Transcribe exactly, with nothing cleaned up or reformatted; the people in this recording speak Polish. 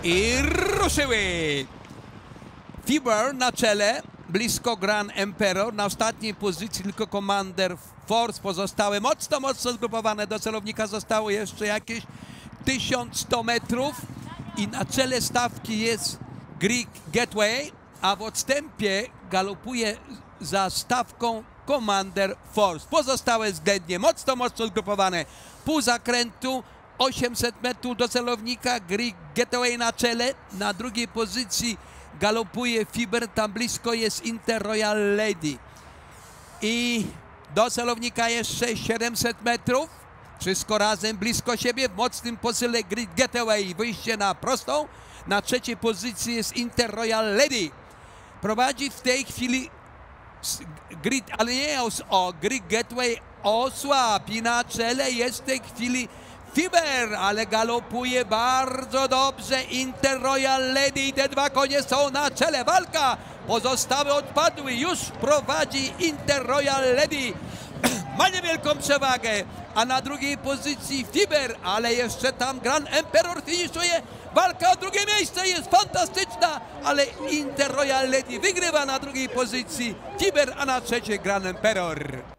I ruszyły! Fiber na czele, blisko Grand Emperor, na ostatniej pozycji tylko Commander Force, pozostałe mocno, mocno zgrupowane. Do celownika zostało jeszcze jakieś tysiąc sto metrów i na czele stawki jest Greek Gateway, a w odstępie galopuje za stawką Commander Force. Pozostałe względnie mocno, mocno zgrupowane. Pół zakrętu, osiemset metrów do celownika, Greek Gateway na czele, na drugiej pozycji galopuje Fiber, tam blisko jest Inter Royal Lady. I do celownika jeszcze siedemset metrów. Wszystko razem blisko siebie, w mocnym posyle Greek Gateway, wyjście na prostą. Na trzeciej pozycji jest Inter Royal Lady. Prowadzi w tej chwili Greek, ale nie o Greek Gateway osłab i na czele jest w tej chwili Fiber, ale galopuje bardzo dobrze Inter Royal Lady i te dwa konie są na czele. Walka, pozostałe odpadły, już prowadzi Inter Royal Lady. Ma niewielką przewagę, a na drugiej pozycji Fiber, ale jeszcze tam Grand Emperor finiszuje. Walka o drugie miejsce jest fantastyczna, ale Inter Royal Lady wygrywa na drugiej pozycji Fiber, a na trzeciej Grand Emperor.